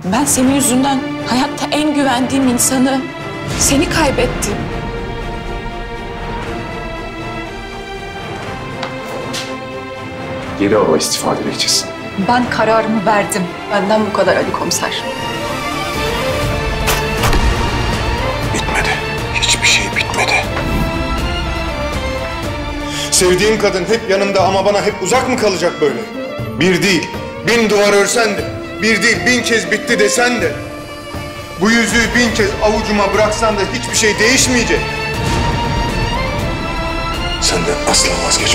Ben senin yüzünden hayatta en güvendiğim insanı, seni kaybettim. Geri al o istifa dilekçesini. Ben kararımı verdim. Benden bu kadar Ali Komiser. Bitmedi. Hiçbir şey bitmedi. Sevdiğim kadın hep yanımda ama bana hep uzak mı kalacak böyle? Bir değil, 1000 duvar örsen de, bir değil 1000 kez bitti desen de, bu yüzüğü 1000 kez avucuma bıraksan da hiçbir şey değişmeyecek. Senden asla vazgeçmem.